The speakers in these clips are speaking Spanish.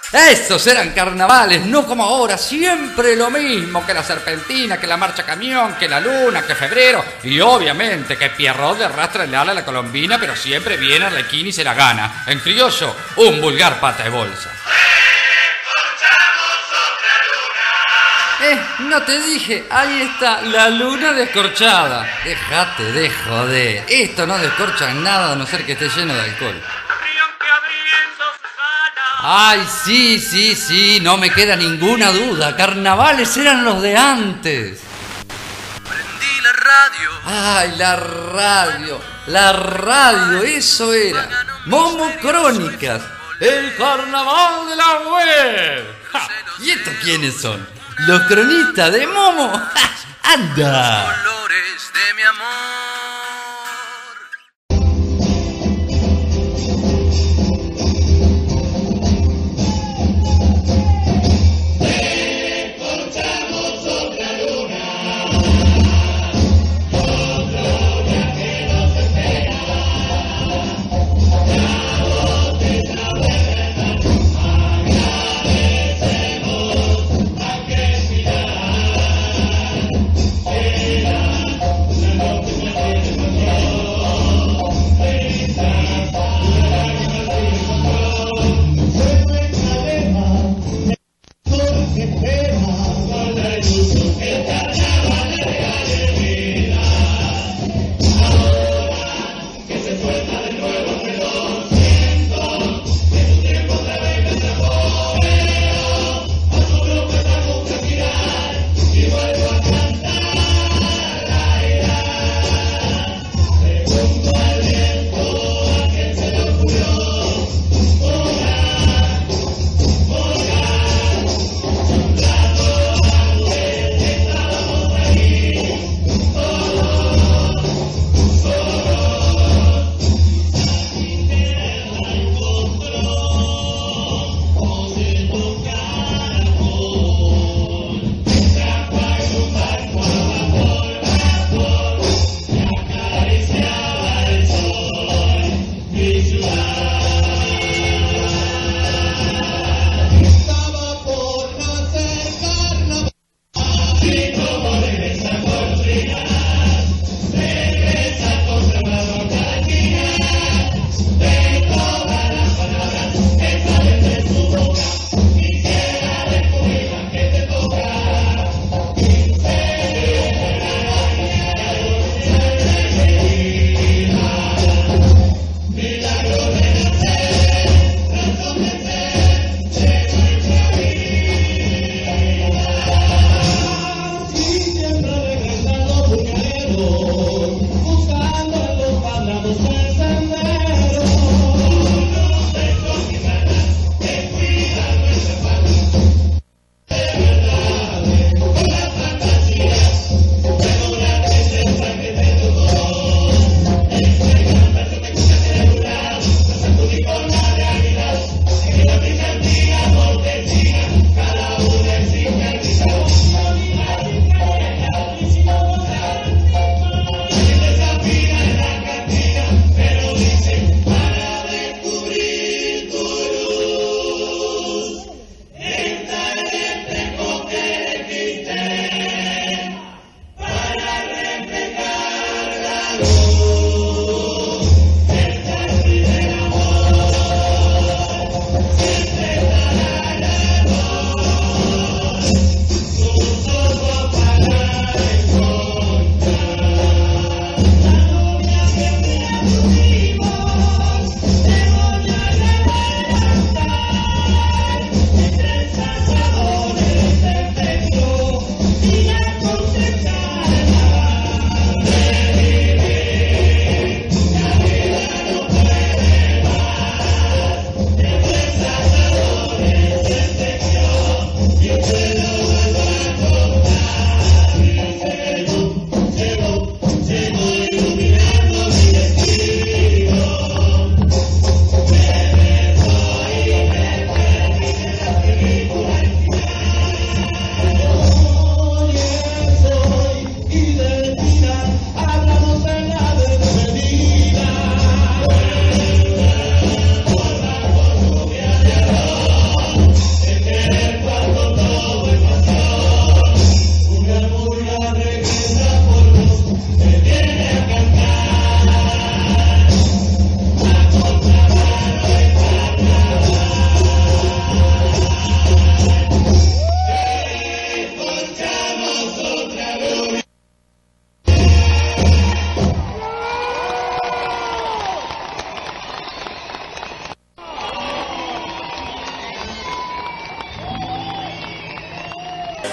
Esos eran carnavales, no como ahora, siempre lo mismo, que la serpentina, que la marcha camión, que la luna, que febrero, y obviamente que Pierrot le arrastra el ala a la colombina, pero siempre viene Arlequín y se la gana. En criollo, un vulgar pata de bolsa. No te dije, ahí está, la luna descorchada. Déjate de joder, esto no descorcha nada a no ser que esté lleno de alcohol. Ay, sí, no me queda ninguna duda. Carnavales eran los de antes. Prendí la radio. Ay, la radio, eso era. Momo Crónicas, el carnaval de la web. Ja, ¿y estos quiénes son? Los cronistas de Momo. ¡Ja! ¡Anda! Colores de mi amor.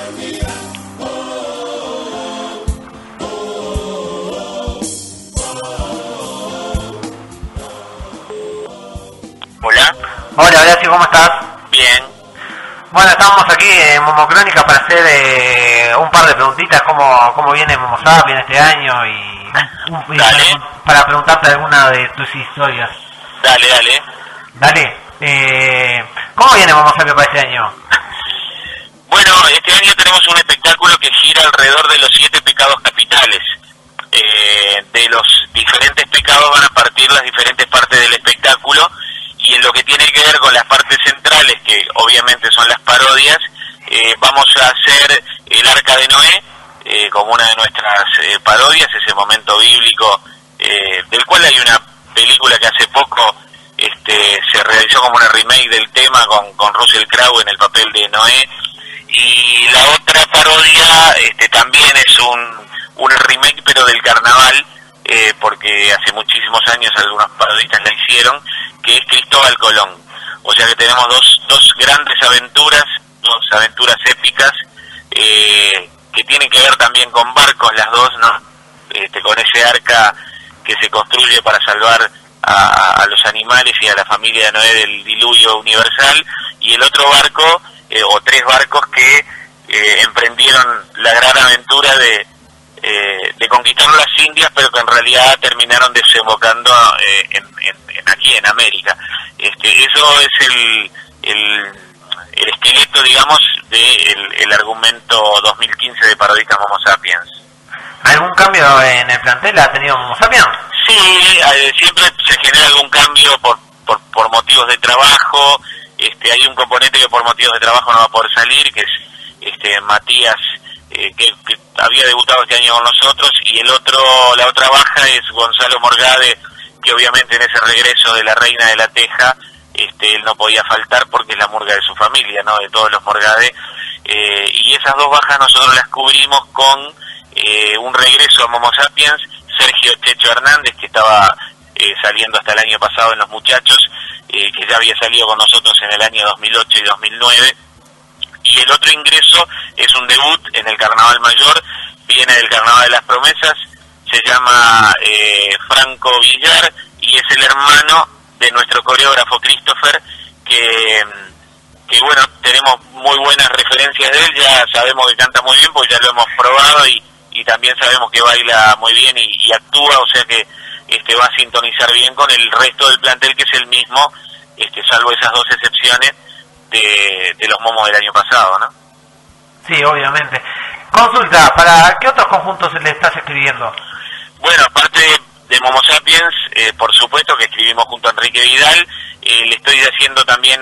Hola. Hola Horacio, ¿cómo estás? Bien. Bueno, estábamos aquí en Momocrónica para hacer un par de preguntitas, cómo viene Momo Sapiens este año y Dale. para preguntarte alguna de tus historias. Dale. Dale, ¿cómo viene Momo Sapiens para este año? Bueno, este año tenemos un espectáculo que gira alrededor de los 7 pecados capitales. De los diferentes pecados van a partir las diferentes partes del espectáculo, y en lo que tiene que ver con las partes centrales, que obviamente son las parodias, vamos a hacer el Arca de Noé como una de nuestras parodias, ese momento bíblico del cual hay una película que hace poco se realizó como una remake del tema con Russell Crowe en el papel de Noé. Y la otra parodia también es un remake, pero del carnaval, porque hace muchísimos años algunos parodistas la hicieron, que es Cristóbal Colón. O sea que tenemos dos grandes aventuras, dos aventuras épicas, que tienen que ver también con barcos, las dos, ¿no? Con ese arca que se construye para salvar a los animales y a la familia de Noé del diluvio universal, y el otro barco, o 3 barcos que emprendieron la gran aventura de conquistar las Indias, pero que en realidad terminaron desembocando aquí en América. Eso es el esqueleto, digamos, del argumento 2015 de Parodistas Momo Sapiens. ¿Algún cambio en el plantel ha tenido Momo Sapiens? Sí, siempre se genera algún cambio por motivos de trabajo. Hay un componente que por motivos de trabajo no va a poder salir, que es Matías, que había debutado este año con nosotros, y la otra baja es Gonzalo Morgade, que obviamente en ese regreso de la Reina de la Teja, él no podía faltar porque es la murga de su familia, ¿no? De todos los Morgade, y esas 2 bajas nosotros las cubrimos con un regreso a Momo Sapiens, Sergio Checho Hernández, que estaba saliendo hasta el año pasado en Los Muchachos, que ya había salido con nosotros en el año 2008 y 2009, y el otro ingreso es un debut en el Carnaval Mayor, viene del Carnaval de las Promesas, se llama Franco Villar, y es el hermano de nuestro coreógrafo Christopher, que bueno, tenemos muy buenas referencias de él, ya sabemos que canta muy bien porque ya lo hemos probado, y también sabemos que baila muy bien y actúa, o sea que va a sintonizar bien con el resto del plantel, que es el mismo, salvo esas 2 excepciones de los momos del año pasado, ¿no? Sí, obviamente. Consulta, ¿para qué otros conjuntos le estás escribiendo? Bueno, aparte de Momo Sapiens, por supuesto que escribimos junto a Enrique Vidal, le estoy haciendo también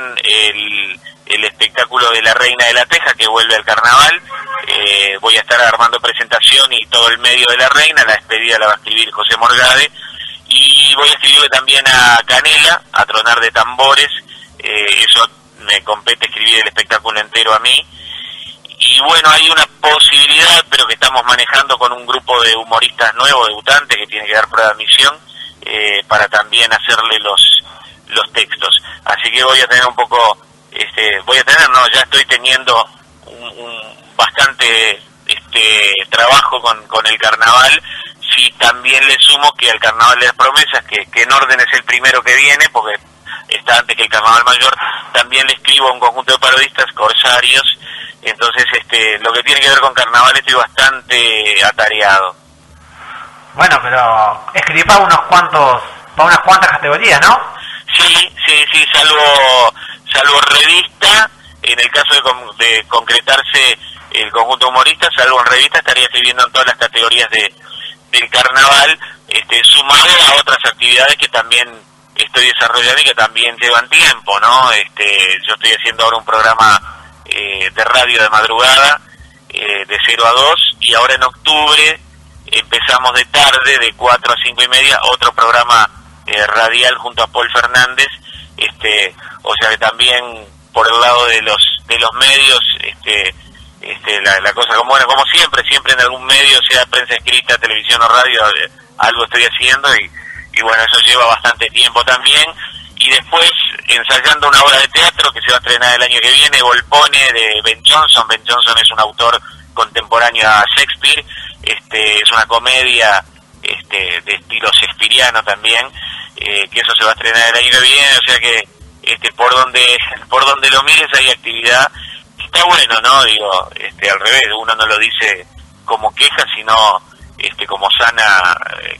el espectáculo de la Reina de la Teja, que vuelve al carnaval. Voy a estar armando presentación y todo el medio de la Reina, la despedida la va a escribir José Morgade, y voy a escribirle también a Canela, a Tronar de Tambores, eso me compete escribir el espectáculo entero a mí. Y bueno, hay una posibilidad, pero que estamos manejando con un grupo de humoristas nuevos, debutantes, que tiene que dar prueba de admisión, para también hacerle los textos. Así que voy a tener un poco, ya estoy teniendo un bastante trabajo con el carnaval. Si también le sumo que al Carnaval de las Promesas, que en orden es el primero que viene, porque está antes que el Carnaval Mayor, también le escribo a un conjunto de parodistas, Corsarios. Entonces, lo que tiene que ver con carnaval estoy bastante atareado. Bueno, pero escribí para unas cuantas categorías, ¿no? Sí, salvo revista, en el caso de concretarse el conjunto humorista, salvo en revista, estaría escribiendo en todas las categorías del carnaval, sumado a otras actividades que también estoy desarrollando y que también llevan tiempo, ¿no? Yo estoy haciendo ahora un programa de radio de madrugada, de 0 a 2, y ahora en octubre empezamos de tarde, de 4 a 5 y media, otro programa radial junto a Paul Fernández, o sea que también por el lado de los medios, la cosa como siempre en algún medio, sea prensa escrita, televisión o radio, algo estoy haciendo, y bueno, eso lleva bastante tiempo también, y después ensayando una obra de teatro que se va a estrenar el año que viene, Volpone, de Ben Jonson. Ben Jonson es un autor contemporáneo a Shakespeare, es una comedia de estilo shakespeariano también, que eso se va a estrenar el año que viene, o sea que por donde lo mires hay actividad. Está bueno, ¿no? Digo, al revés, uno no lo dice como queja, sino como sana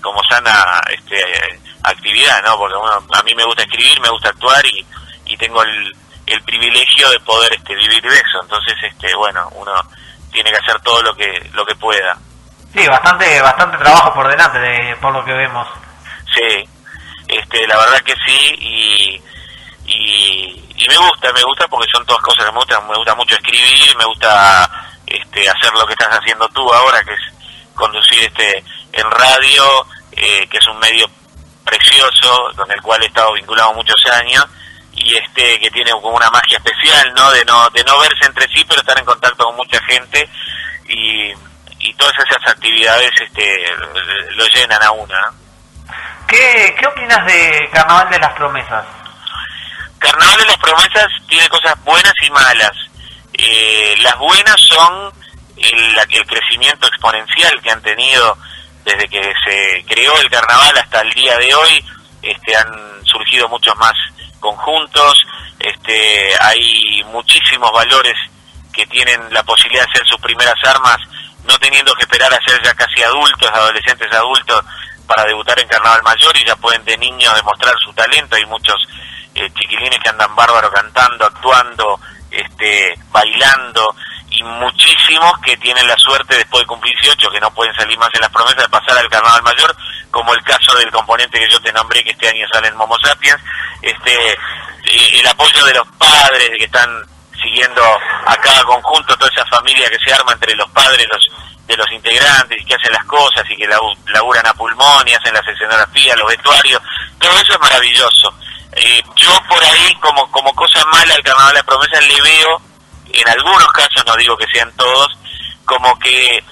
actividad, ¿no? Porque a mí me gusta escribir, me gusta actuar y tengo el privilegio de poder vivir de eso. Entonces, bueno, uno tiene que hacer todo lo que pueda. Sí, bastante trabajo por delante, por lo que vemos. Sí, la verdad que sí, y me gusta porque son todas cosas que me gusta mucho escribir, me gusta hacer lo que estás haciendo tú ahora, que es conducir en radio, que es un medio precioso, con el cual he estado vinculado muchos años, y que tiene como una magia especial, ¿no? De no verse entre sí, pero estar en contacto con mucha gente, y todas esas actividades lo llenan a uno, ¿no? ¿Qué opinas de Carnaval de las Promesas? Carnaval de las Promesas tiene cosas buenas y malas. Las buenas son el crecimiento exponencial que han tenido desde que se creó el carnaval hasta el día de hoy. Han surgido muchos más conjuntos, hay muchísimos valores que tienen la posibilidad de hacer sus primeras armas, no teniendo que esperar a ser ya casi adultos, adolescentes adultos, para debutar en Carnaval Mayor, y ya pueden de niños demostrar su talento. Hay muchos chiquilines que andan bárbaro cantando, actuando, bailando, y muchísimos que tienen la suerte después de cumplir 18, que no pueden salir más en las promesas, de pasar al Carnaval Mayor, como el caso del componente que yo te nombré, que este año sale en Momo Sapiens. El apoyo de los padres que están siguiendo a cada conjunto, toda esa familia que se arma entre los padres de los integrantes, y que hacen las cosas y que laburan a pulmón y hacen las escenografías, los vestuarios, todo eso es maravilloso. Yo por ahí, como cosa mala al Carnaval de las Promesas, le veo, en algunos casos, no digo que sean todos, como que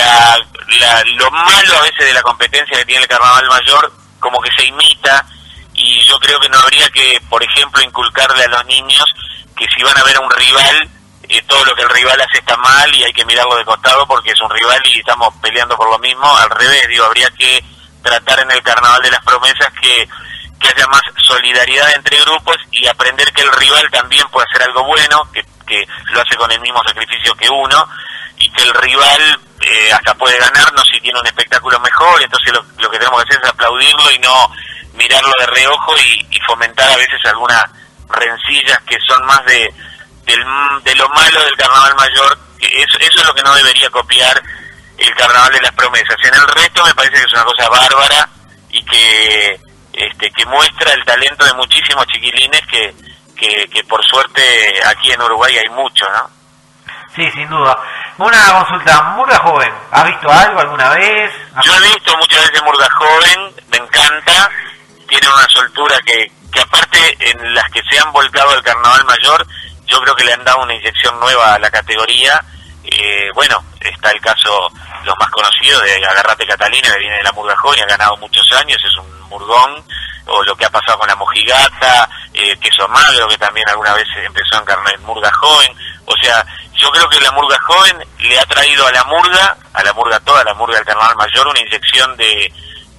lo malo a veces de la competencia que tiene el Carnaval Mayor, como que se imita, y yo creo que no habría que, por ejemplo, inculcarle a los niños que si van a ver a un rival, todo lo que el rival hace está mal y hay que mirarlo de costado porque es un rival y estamos peleando por lo mismo. Al revés, habría que tratar en el Carnaval de las Promesas que haya más solidaridad entre grupos y aprender que el rival también puede hacer algo bueno, que lo hace con el mismo sacrificio que uno, y que el rival hasta puede ganarnos si tiene un espectáculo mejor. Entonces lo que tenemos que hacer es aplaudirlo y no mirarlo de reojo y fomentar a veces algunas rencillas que son más de lo malo del Carnaval Mayor. Eso es lo que no debería copiar el Carnaval de las Promesas. En el resto me parece que es una cosa bárbara y que muestra el talento de muchísimos chiquilines que por suerte aquí en Uruguay hay mucho, ¿no? Sí, sin duda. Una consulta, Murga Joven, ¿has visto algo alguna vez? Yo he visto muchas veces Murga Joven, me encanta, tiene una soltura que aparte en las que se han volcado al Carnaval Mayor, yo creo que le han dado una inyección nueva a la categoría. Bueno, está el caso, los más conocidos, de Agarrate Catalina, que viene de la Murga Joven y ha ganado muchos años, es un murgón, o lo que ha pasado con la Mojigata, Queso Magro, que también alguna vez empezó en Murga Joven. O sea, yo creo que la Murga Joven le ha traído a la murga toda, la murga del Carnaval Mayor, una inyección de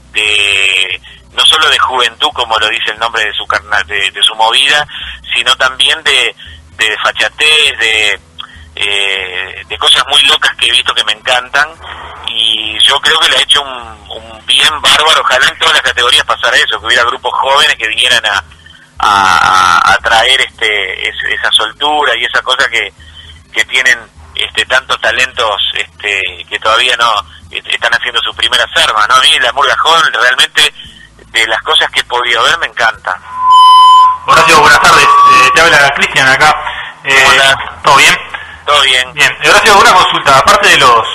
no solo de juventud, como lo dice el nombre de su movida, sino también de fachatez, de cosas muy locas que he visto que me encantan, y yo creo que le ha hecho un bien bárbaro. Ojalá en todas las categorías pasara eso, que hubiera grupos jóvenes que vinieran a traer esa soltura y esa cosa que tienen tantos talentos que todavía no están haciendo sus primeras armas, ¿no? A mí la Murga Joven, realmente, de las cosas que he podido ver, me encanta. Horacio, buenas tardes. Te habla Cristian acá. Hola. ¿Todo bien? Todo bien. Bien. Horacio, una consulta. Aparte de los,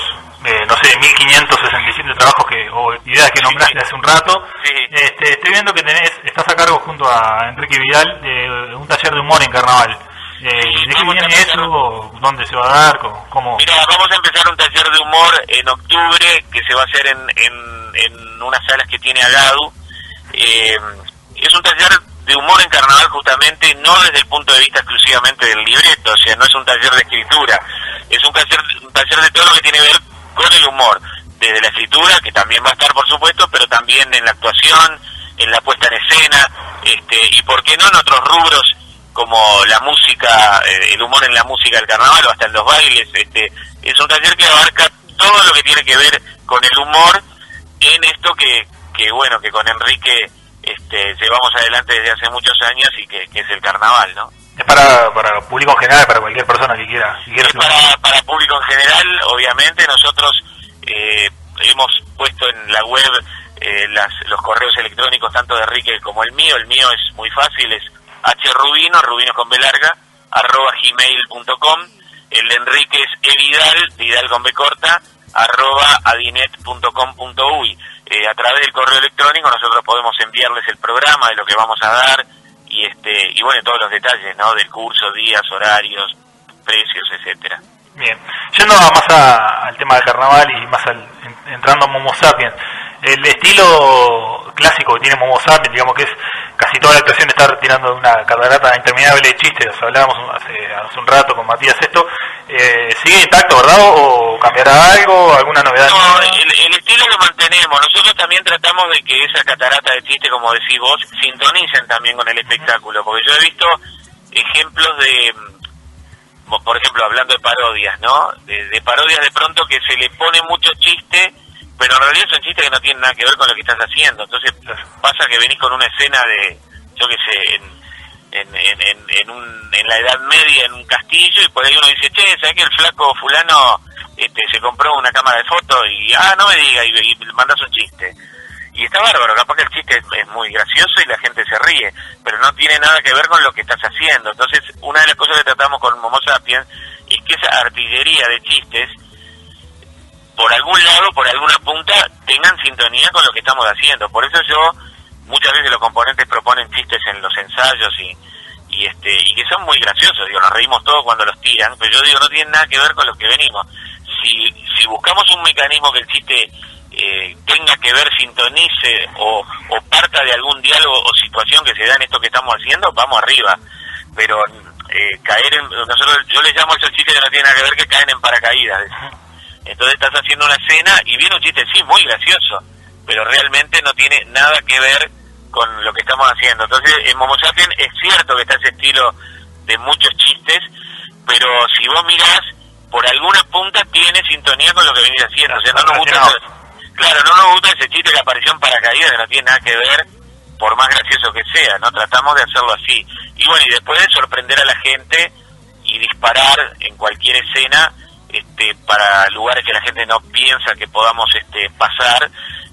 1567 trabajos o ideas que nombraste hace un rato, sí. Estoy viendo que estás a cargo junto a Enrique Vidal de un taller de humor en Carnaval. ¿De qué viene eso? ¿Dónde se va a dar? ¿Cómo? Mira, vamos a empezar un taller de humor en octubre, que se va a hacer en unas salas que tiene Agadu. Es un taller de humor en Carnaval carnaval justamente no desde el punto de vista exclusivamente del libreto, o sea, no es un taller de escritura, es un taller de todo lo que tiene que ver con el humor, desde la escritura, que también va a estar por supuesto, pero también en la actuación, en la puesta en escena, y por qué no en otros rubros como la música, el humor en la música del carnaval o hasta en los bailes. Es un taller que abarca todo lo que tiene que ver con el humor en esto que bueno, que con Enrique llevamos adelante desde hace muchos años y que es el carnaval, ¿no? Es para público en general, para cualquier persona que quiera. Es para público en general, obviamente. Nosotros hemos puesto en la web los correos electrónicos tanto de Enrique como el mío. El mío es muy fácil, es hrubino, rubino con b larga, @gmail.com. El de Enrique es evidal, vidal con b corta, @adinet.com.uy. A través del correo electrónico nosotros podemos enviarles el programa de lo que vamos a dar y bueno, todos los detalles, ¿no? Del curso, días, horarios, precios, etcétera. Bien, yendo más al tema del carnaval y más entrando a Momo Sapiens, el estilo clásico que tiene Momo Sapiens, digamos que es casi toda la actuación estar tirando una catarata interminable de chistes, hablábamos hace un rato con Matías esto, ¿sigue intacto, verdad? ¿O cambiará algo? ¿Alguna novedad? No, el estilo lo mantenemos. Nosotros también tratamos de que esa catarata de chistes, como decís vos, sintonicen también con el espectáculo, porque yo he visto ejemplos de, por ejemplo, hablando de parodias, ¿no? De parodias de pronto que se le pone mucho chiste, pero en realidad son chistes que no tienen nada que ver con lo que estás haciendo. Entonces pasa que venís con una escena de, yo qué sé, en la Edad Media, en un castillo, y por ahí uno dice, che, ¿sabés que el flaco fulano se compró una cámara de fotos? Y, no me diga, y mandas un chiste. Y está bárbaro, capaz que el chiste es muy gracioso y la gente se ríe, pero no tiene nada que ver con lo que estás haciendo. Entonces, una de las cosas que tratamos con Momo Sapiens es que esa artillería de chistes, por algún lado, por alguna punta, tengan sintonía con lo que estamos haciendo. Por eso yo, muchas veces los componentes proponen chistes en los ensayos y que son muy graciosos, digo, nos reímos todos cuando los tiran, pero yo digo, no tienen nada que ver con lo que venimos. Si buscamos un mecanismo que el chiste tenga que ver, sintonice o parta de algún diálogo o situación que se da en esto que estamos haciendo, vamos arriba. Pero caer en, yo les llamo a esos chistes que no tienen nada que ver, que caen en paracaídas. Entonces estás haciendo una escena y viene un chiste, sí, muy gracioso, pero realmente no tiene nada que ver con lo que estamos haciendo. Entonces en Momo Sapiens es cierto que está ese estilo de muchos chistes, pero si vos mirás, por alguna punta tiene sintonía con lo que venís haciendo. O sea, no nos gusta ese chiste que apareció en paracaídas, que no tiene nada que ver, por más gracioso que sea, ¿no? Tratamos de hacerlo así. Y bueno, y después de sorprender a la gente y disparar en cualquier escena para lugares que la gente no piensa que podamos pasar,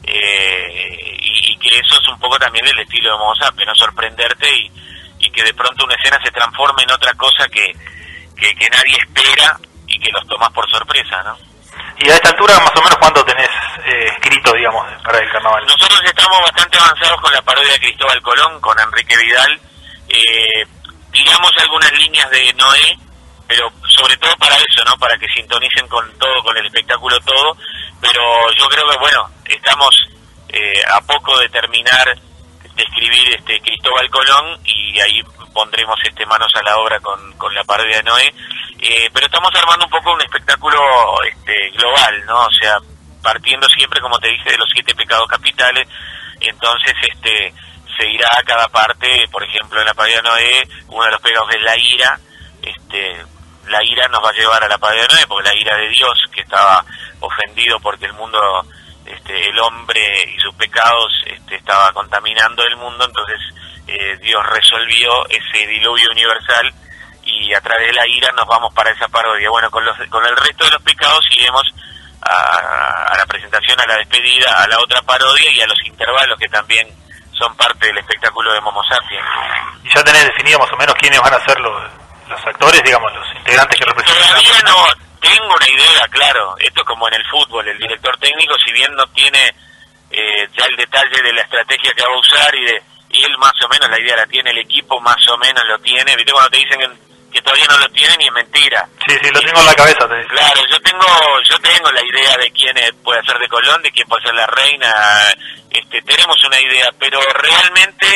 y que eso es un poco también el estilo de Momo Sapiens, ¿no? Sorprenderte y que de pronto una escena se transforme en otra cosa que nadie espera y que los tomas por sorpresa, ¿no? Y a esta altura, más o menos, ¿cuánto tenés escrito, digamos, para el carnaval? Nosotros estamos bastante avanzados con la parodia de Cristóbal Colón, con Enrique Vidal. Tiramos algunas líneas de Noé, pero sobre todo para eso, ¿no? Para que sintonicen con todo, con el espectáculo todo. Pero yo creo que, bueno, estamos a poco de terminar de escribir Cristóbal Colón, y ahí pondremos manos a la obra con la parodia de Noé. Pero estamos armando un poco un espectáculo global, ¿no? O sea, partiendo siempre, como te dije, de los 7 pecados capitales. Entonces se irá a cada parte. Por ejemplo, en la parodia de Noé, uno de los pecados es la ira. La ira nos va a llevar a la parodia de Noé, porque la ira de Dios, que estaba ofendido porque el mundo, el hombre y sus pecados estaba contaminando el mundo. Entonces Dios resolvió ese diluvio universal, y a través de la ira nos vamos para esa parodia. Bueno, con el resto de los pecados iremos a la presentación, a la despedida, a la otra parodia y a los intervalos, que también son parte del espectáculo de Momo Sapiens. ¿Y ya tenés definido más o menos quiénes van a ser los actores, digamos, los integrantes que representan? Todavía no tengo una idea, claro. Esto es como en el fútbol, el director técnico, si bien no tiene ya el detalle de la estrategia que va a usar y él más o menos la idea la tiene, el equipo más o menos lo tiene. ¿Viste cuando te dicen que todavía no lo tienen? Y es mentira. Sí, lo tengo en la cabeza. Claro, yo tengo la idea de quién puede ser de Colón, de quién puede ser la reina. Tenemos una idea, pero realmente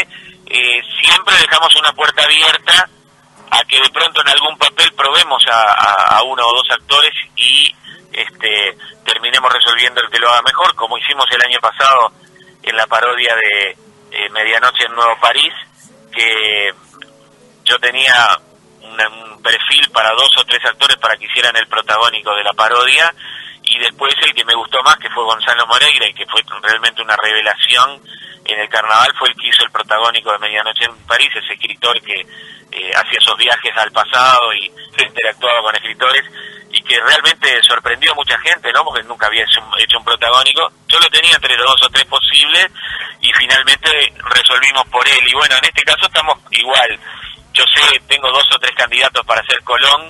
siempre dejamos una puerta abierta a que de pronto en algún papel probemos a uno o dos actores y terminemos resolviendo el que lo haga mejor, como hicimos el año pasado en la parodia de Medianoche en Nuevo París, que yo tenía un perfil para 2 o 3 actores para que hicieran el protagónico de la parodia, y después el que me gustó más, que fue Gonzalo Moreira, y que fue realmente una revelación en el carnaval, fue el que hizo el protagónico de Medianoche en París, ese escritor que hacía esos viajes al pasado y interactuaba con escritores, y que realmente sorprendió a mucha gente, ¿no? Porque nunca había hecho un protagónico. Yo lo tenía entre los 2 o 3 posibles y finalmente resolvimos por él. Y bueno, en este caso estamos igual. Yo sé, tengo 2 o 3 candidatos para ser Colón,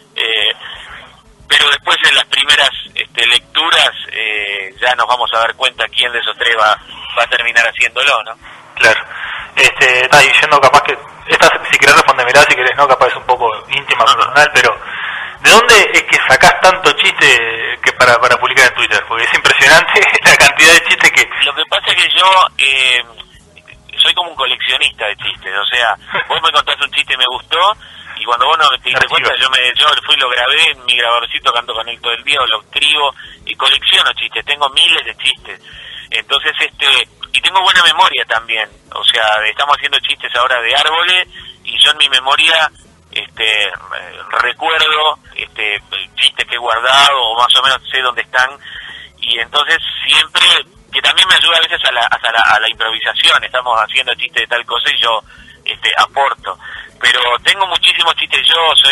pero después en las primeras lecturas ya nos vamos a dar cuenta quién de esos 3 va a terminar haciéndolo, ¿no? Claro. Está diciendo capaz que, esta si querés respondérmela, si querés no, capaz es un poco íntima, personal, pero ¿de dónde es que sacás tanto chiste que para publicar en Twitter? Porque es impresionante la cantidad de chistes que... Lo que pasa es que yo soy como un coleccionista de chistes, o sea, vos me contás un chiste y me gustó, y cuando vos no te diste cuenta, yo fui, lo grabé en mi grabadorcito, canto con él todo el día, o lo escribo, y colecciono chistes, tengo miles de chistes. Entonces, y tengo buena memoria también, o sea, estamos haciendo chistes ahora de árboles, y yo en mi memoria recuerdo chistes que he guardado, o más o menos sé dónde están, y entonces siempre, que también me ayuda a veces a la improvisación, estamos haciendo chistes de tal cosa y yo aporto, pero tengo muchísimos chistes,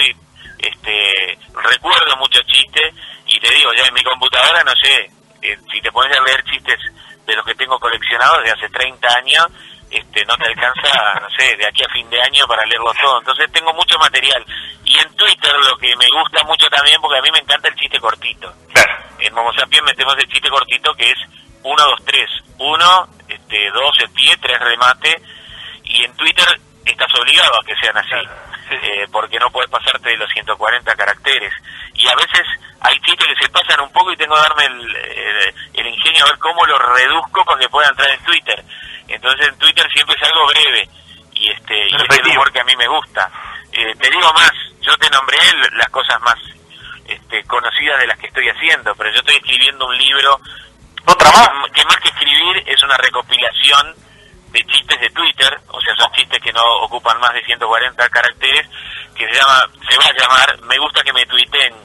recuerdo muchos chistes, y te digo, ya en mi computadora, no sé, si te pones a leer chistes de los que tengo coleccionados de hace 30 años, no te alcanza, no sé, de aquí a fin de año para leerlo todo. Entonces tengo mucho material. Y en Twitter lo que me gusta mucho también, porque a mí me encanta el chiste cortito. Claro. En Momo Sapiens metemos el chiste cortito que es 1, 2, 3. 1, 2 el pie, 3 remate. Y en Twitter estás obligado a que sean así. Claro. Sí. Porque no puedes pasarte de los 140 caracteres. Y a veces hay chistes que se pasan un poco y tengo que darme el ingenio a ver cómo lo reduzco para que pueda entrar en Twitter. Entonces en Twitter siempre es algo breve y es el humor que a mí me gusta. Te digo más, yo te nombré las cosas más conocidas de las que estoy haciendo, pero yo estoy escribiendo un libro. ¿Otra más? Que más que escribir es una recopilación de chistes de Twitter, o sea, son chistes que no ocupan más de 140 caracteres, que se va a llamar Me gusta que me tuiteen.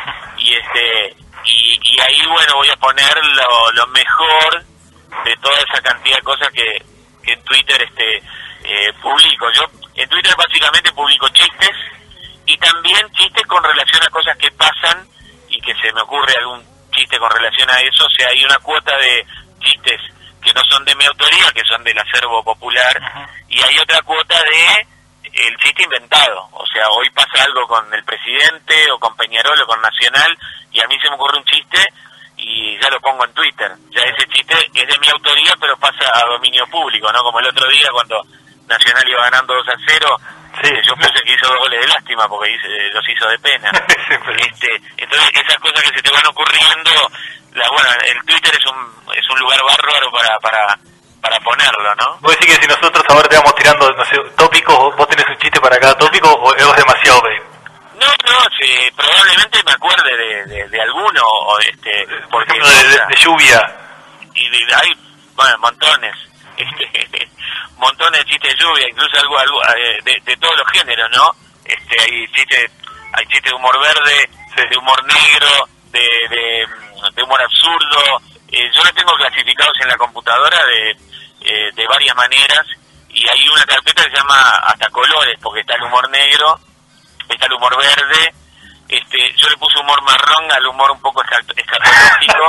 Y ahí, bueno, voy a poner lo mejor de toda esa cantidad de cosas que en Twitter publico. Yo en Twitter básicamente publico chistes y también chistes con relación a cosas que pasan y que se me ocurre algún chiste con relación a eso. O sea, hay una cuota de chistes que no son de mi autoría, que son del acervo popular, y hay otra cuota de el chiste inventado. O sea, hoy pasa algo con el presidente o con Peñarol o con Nacional y a mí se me ocurre un chiste y ya lo pongo en Twitter. Ya ese chiste es de mi autoría, pero pasa a dominio público, ¿no? Como el otro día cuando Nacional iba ganando 2-0, yo puse que hizo 2 goles de lástima porque los hizo de pena. Entonces esas cosas que se te van ocurriendo, el Twitter es un lugar bárbaro para ponerlo, ¿no? Vos decís que si nosotros ahora te vamos tirando, no sé, tópicos, vos tenés un chiste para cada tópico, o es demasiado pedir. No, probablemente me acuerde de alguno, porque de lluvia. Y hay, montones, montones de chistes de lluvia, incluso algo de todos los géneros, ¿no? Hay chistes de humor verde, de humor negro, de humor absurdo. Yo los tengo clasificados en la computadora de varias maneras, y hay una carpeta que se llama hasta colores, porque está el humor negro, está el humor verde, yo le puse humor marrón al humor un poco escatológico,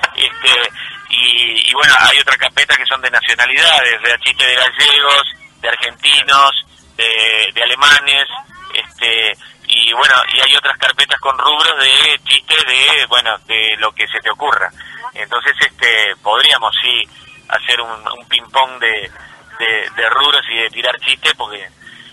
y bueno, hay otra carpeta que son de nacionalidades, de chistes de gallegos, de argentinos, de alemanes, y bueno, y hay otras carpetas con rubros de chistes de lo que se te ocurra. Entonces podríamos sí hacer un ping pong de rubros y de tirar chistes, porque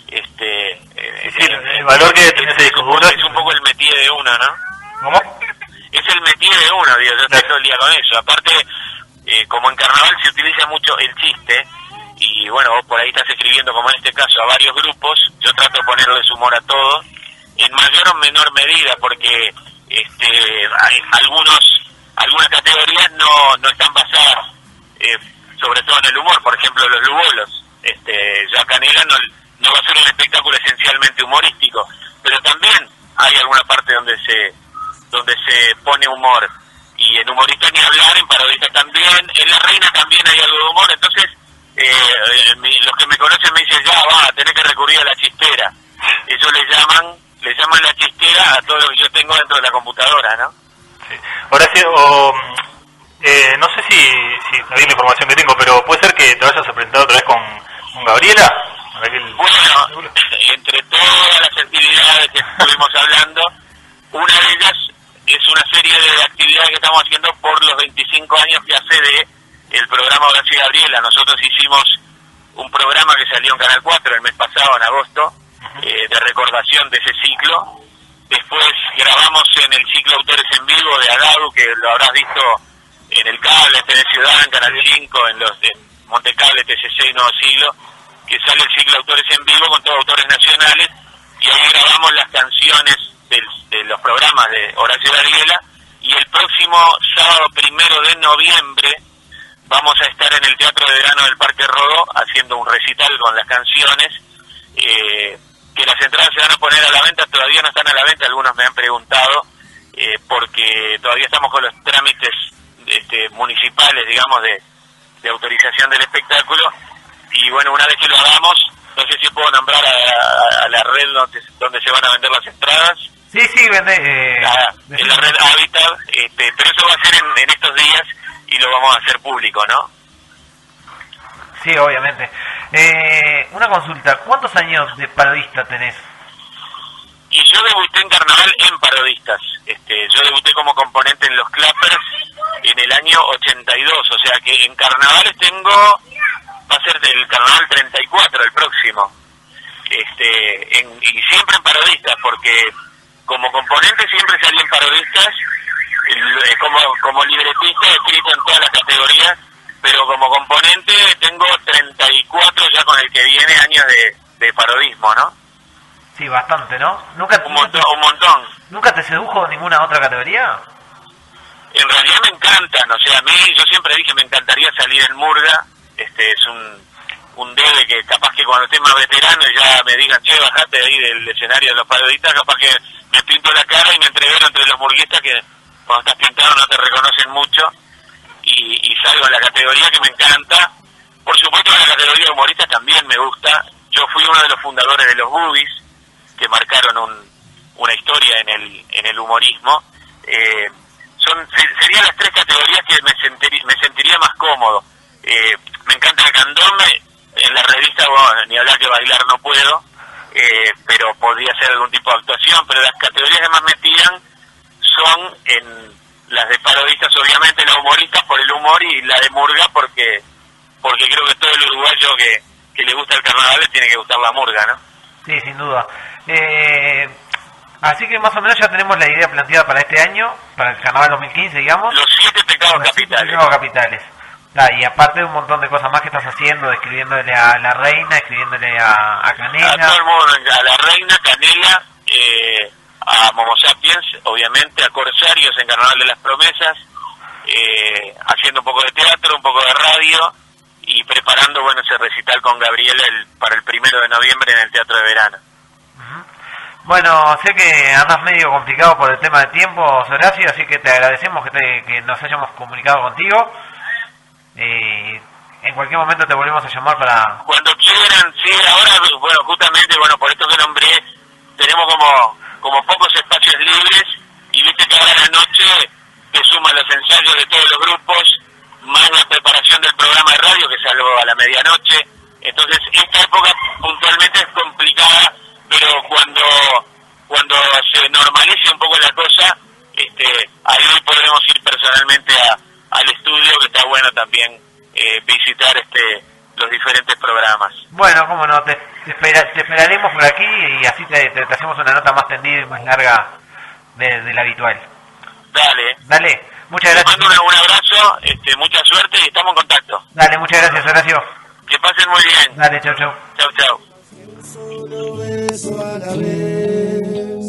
el valor que tenés es un poco el métier de uno, ¿no? ¿Cómo? Es el métier de uno, digo, yo estoy todo el día con eso. Aparte, como en carnaval se utiliza mucho el chiste, y bueno, vos por ahí estás escribiendo, como en este caso, a varios grupos. Yo trato de ponerles humor a todos, en mayor o menor medida, porque hay algunas categorías no están basadas sobre todo en el humor. Por ejemplo, los lugolos, yo a Canela no va a ser un espectáculo esencialmente humorístico, pero también hay alguna parte donde se pone humor, y en humorista ni hablar, en parodista también, en La Reina también hay algo de humor. Entonces los que me conocen me dicen, ya va, tenés que recurrir a la chistera. Ellos le llaman la chistera a todo lo que yo tengo dentro de la computadora, ¿no? Sí. Horacio, no sé si está bien la información que tengo, pero puede ser que te vayas a presentar otra vez con Gabriela. Bueno, entre todas las actividades que estuvimos hablando, una de ellas es una serie de actividades que estamos haciendo por los 25 años que hace de el programa Horacio y Gabriela. Nosotros hicimos un programa que salió en Canal 4 el mes pasado, en agosto, de recordación de ese ciclo. Después grabamos en el ciclo Autores en Vivo de Agau, que lo habrás visto en el cable, TV Ciudad, en Canal 5, en los de Montecable, TCC y Nuevo Siglo, que sale el ciclo Autores en Vivo con todos autores nacionales, y ahí grabamos las canciones de los programas de Horacio y Gabriela. Y el próximo sábado 1 de noviembre vamos a estar en el Teatro de Verano del Parque Rodó haciendo un recital con las canciones, que las entradas se van a poner a la venta. Todavía no están a la venta, algunos me han preguntado, porque todavía estamos con los trámites municipales, digamos, de autorización del espectáculo. Y bueno, una vez que lo hagamos, no sé si puedo nombrar a la red donde se van a vender las entradas. Sí, vende. En la red Habitat, pero eso va a ser en estos días y lo vamos a hacer público, ¿no? Sí, obviamente. Una consulta, ¿cuántos años de parodista tenés? Y yo debuté en Carnaval en parodistas. Yo debuté como componente en los Clappers en el año 82, o sea que en Carnavales va a ser del Carnaval 34 el próximo. Y siempre en parodistas, porque como componente siempre salí en parodistas, como libretista he escrito en todas las categorías, pero como componente tengo 34 ya con el que viene años de parodismo, ¿no? Sí, bastante, ¿no? Un montón. ¿Nunca te sedujo ninguna otra categoría? En realidad me encantan, o sea, a mí, yo siempre dije, me encantaría salir en Murga. Es un debe que capaz que cuando esté más veterano ya me digan, che, bajate de ahí del escenario de los parodistas, capaz que me pinto la cara y me entrevero entre los murguistas que cuando estás pintado no te reconocen mucho, y salgo en la categoría que me encanta. Por supuesto en la categoría de humoristas también me gusta. Yo fui uno de los fundadores de los Boobies, que marcaron una historia en el humorismo. Serían las tres categorías que me sentiría más cómodo. Me encanta el candombe. En la revista, bueno, ni hablar que bailar no puedo, pero podría hacer algún tipo de actuación. Pero las categorías que más me tiran son en las de parodistas, obviamente, las humoristas por el humor, y la de murga porque creo que todo el uruguayo que le gusta el carnaval le tiene que gustar la murga, ¿no? Sí, sin duda. Así que más o menos ya tenemos la idea planteada para este año, para el carnaval 2015, digamos. Los 7 pecados capitales. Y aparte de un montón de cosas más que estás haciendo, escribiéndole a La Reina, escribiéndole a Canela. A todo el mundo, a La Reina, Canela, a Momo Sapiens, obviamente, a Corsarios en Carnaval de las Promesas, haciendo un poco de teatro, un poco de radio, y preparando, bueno, ese recital con Gabriela para el 1 de noviembre en el Teatro de Verano. Bueno, sé que andas medio complicado por el tema de tiempo, Horacio, así que te agradecemos que nos hayamos comunicado contigo. En cualquier momento te volvemos a llamar para... Cuando quieran, sí. Ahora, bueno, justamente, por esto que nombré, tenemos como pocos espacios libres, y viste que ahora en la noche te suman los ensayos de todos los grupos, más la preparación del programa de radio, que salgo a la medianoche. Entonces, esta época puntualmente es complicada, pero cuando se normalice un poco la cosa, ahí podremos ir personalmente al estudio, que está bueno también visitar los diferentes programas. Bueno, cómo no, te esperaremos por aquí, y así te hacemos una nota más tendida y más larga de la habitual. Dale, muchas gracias. Te mando un abrazo, mucha suerte, y estamos en contacto. Dale, muchas gracias, Horacio. Que pasen muy bien. Dale, chau, chau. Chau, chau. Solo beso a la vez.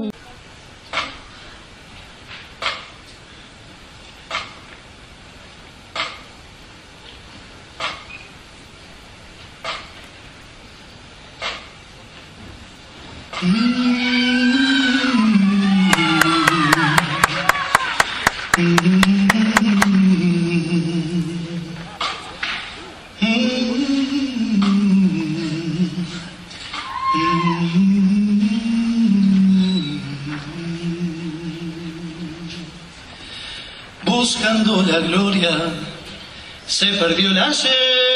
Buscando la gloria, se perdió el ayer.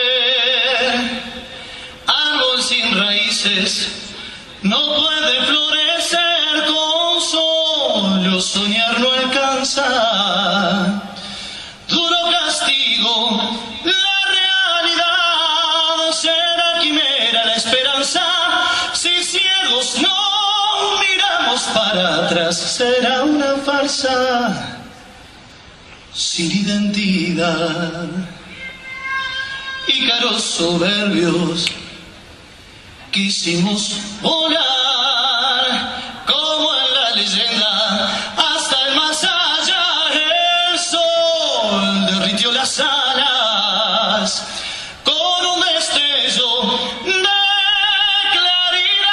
Árbol sin raíces no puede florecer, con solo soñar no alcanza. Duro castigo, la realidad será quimera la esperanza. Si ciegos no miramos para atrás, será una farsa sin identidad. Ícaros soberbios quisimos volar, como en la leyenda, hasta el más allá. El sol derritió las alas con un destello de claridad,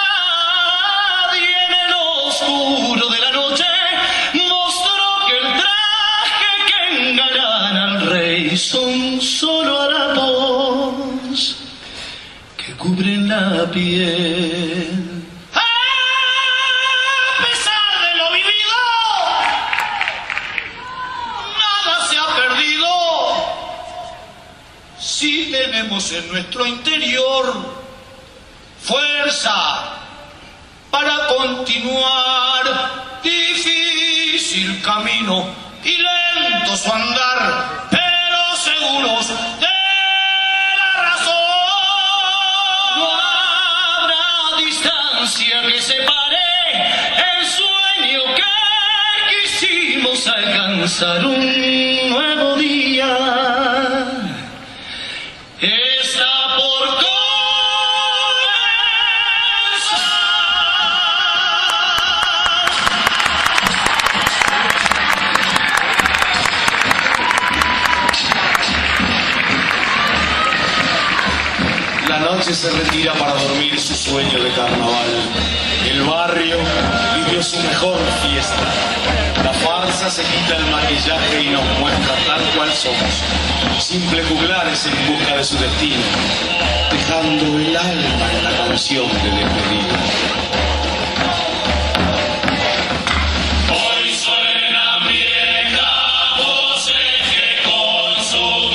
y en el oscuro de la noche mostró que el traje que engalana al rey son solo harapos que cubren la piel. A pesar de lo vivido, nada se ha perdido si tenemos en nuestro interior fuerza para continuar. Difícil camino y lento su andar, pero seguros de la razón. No habrá distancia que separe el sueño que quisimos alcanzar. Un nuevo día está por comenzar. La noche se retira para dormir su sueño de carnaval. El barrio vivió su mejor fiesta. La farsa se quita el maquillaje y nos muestra tal cual somos, simples juglares en busca de su destino, dejando el alma en la canción de despedida. Hoy suenan viejas voces que con su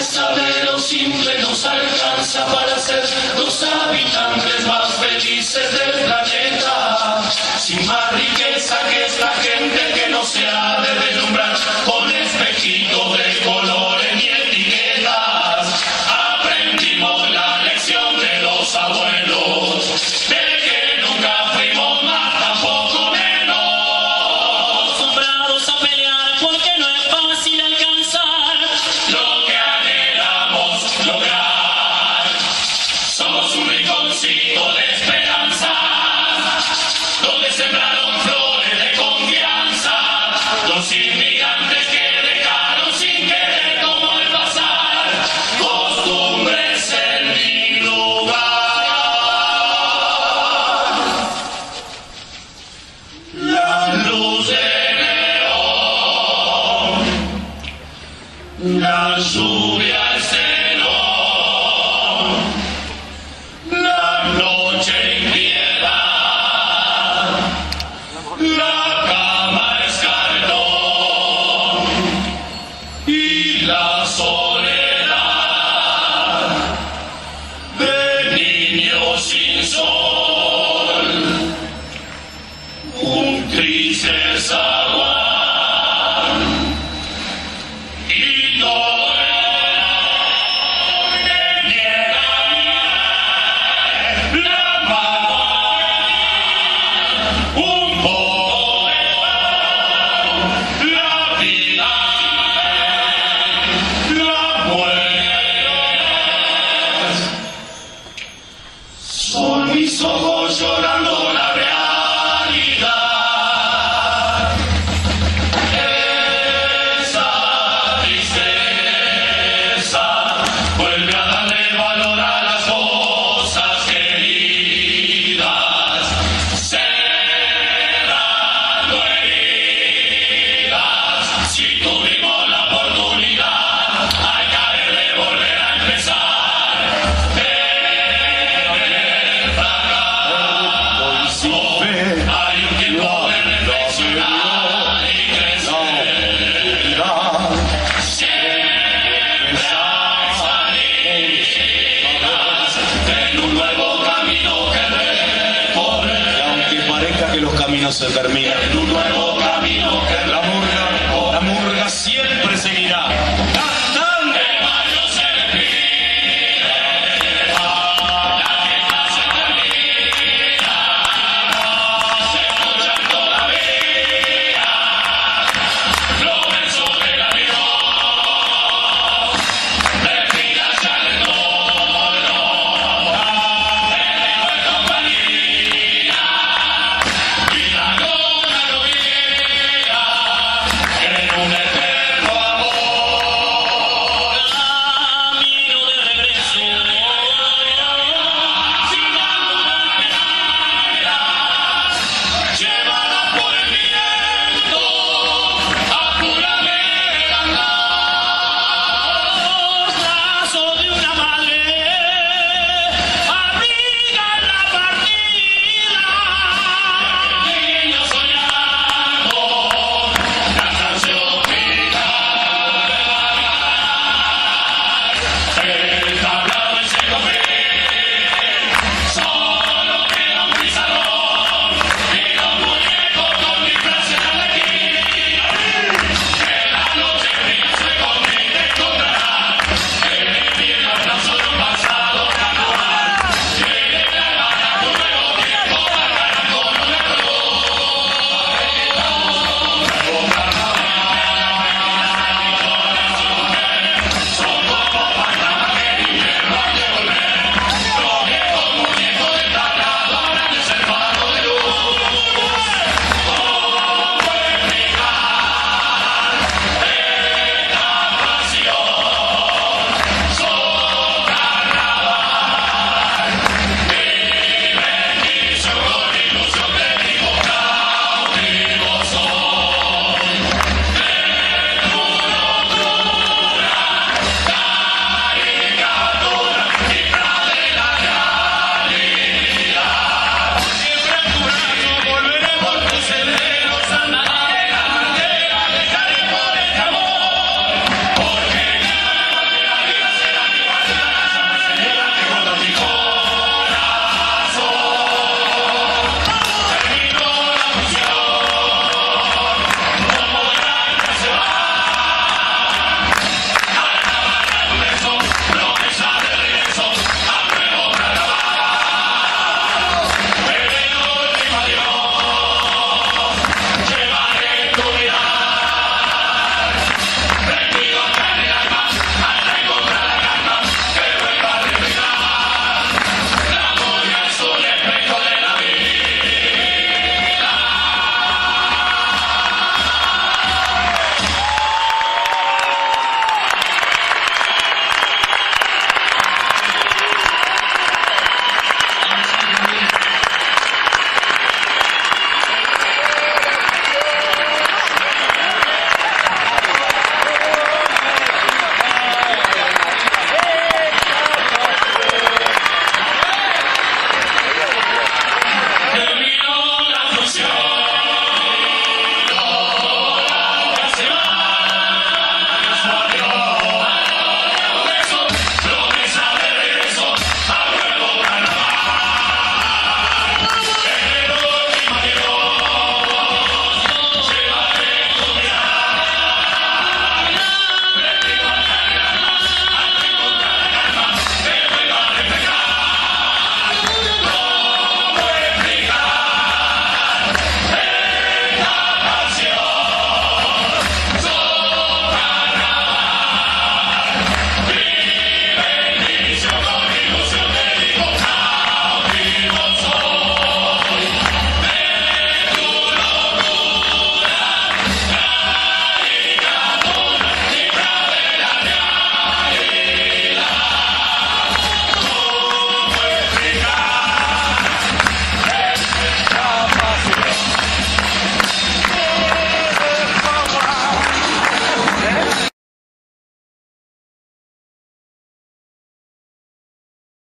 fuerza de lo simple nos alcanza para ser los habitantes más felices del planeta. Sin más riqueza que esta gente que no se ha de deslumbrar con espejitos de colores ni etiquetas. Aprendimos la lección de los abuelos, de que nunca fuimos más, tampoco menos. Acostumbrados a pelear porque no es fácil alcanzar lo que anhelamos lograr. Somos un rinconcito de esperanza, donde sembraron flores de confianza los inmigrantes que dejaron sin querer como el pasar costumbres en mi lugar. La luz de neón, la lluvia es telón, la noche en piedad, la cama es cartón y la soledad de niños sin sol, un triste zaguán y todo me niega la mano, un poco de pan, la vida, la muerte. Son mis ojos llorando la realidad. Esa tristeza vuelve a darle valor a las cosas queridas, cerrando heridas. Si tuvimos la oportunidad, hay que de volver a empezar. En el fracaso hay un tiempo de reflexionar y crecer. Siempre hay salidas en un nuevo camino que recorrer. Y aunque parezca que los caminos se terminan, En un nuevo camino que la murga siempre seguirá.